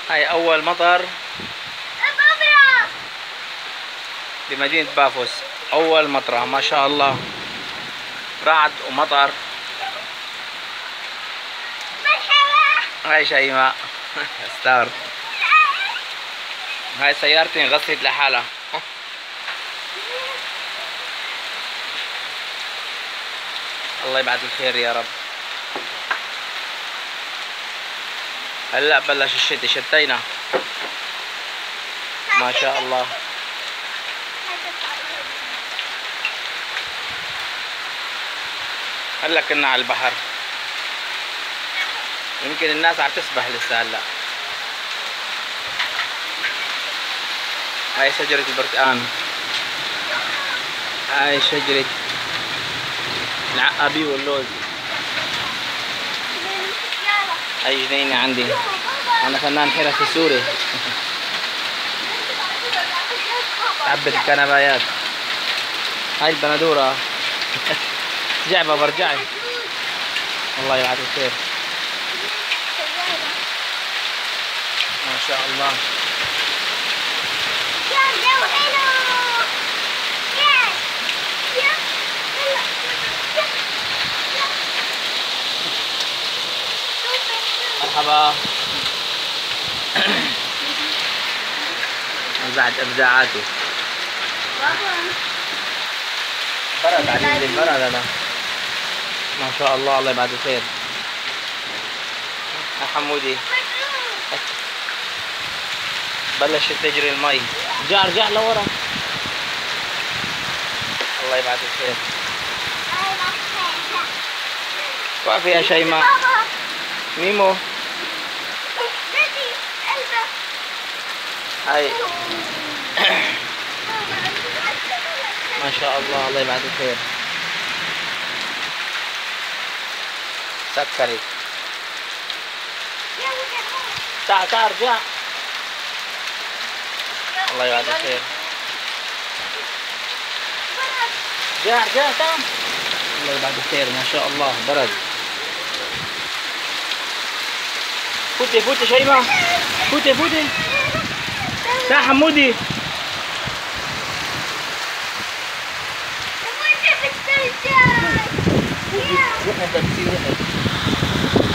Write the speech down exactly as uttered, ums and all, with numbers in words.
هاي أول مطر بمدينة بافوس. أول مطرة ما شاء الله، رعد ومطر. هاي شيماء ستار. هاي سيارتي انغسلت لحالها. الله يبعث الخير يا رب. هلا بلش الشتي، شتينا ما شاء الله. هلا كنا على البحر، يمكن الناس عم تسبح لسه هلا. هاي شجرة البرتقان، هاي شجرة العقابي واللوز. هاي جنينة عندي، أنا فنان حرفي سوري. عبت الكنبايات. هاي البندورة. جعبة برجعي. الله يبعث الخير ما شاء الله. مرحبا. بعد ابداعاته. برد علي البرد هذا ما شاء الله. الله يبعد الخير يا حمودي. بلشت تجري المي. ارجع ارجع لورا. الله يبعد الخير. وقفي يا شيماء. ميمو. هاي ما شاء الله. الله يبعد الخير. سكري. تعال تعال ارجع. الله يبعد الخير. ارجع ارجع تعال. الله يبعد الخير ما شاء الله. برد. فوتي فوتي شيماء. فوتي فوتي. تعال حمودي. روح انت بتصير روح.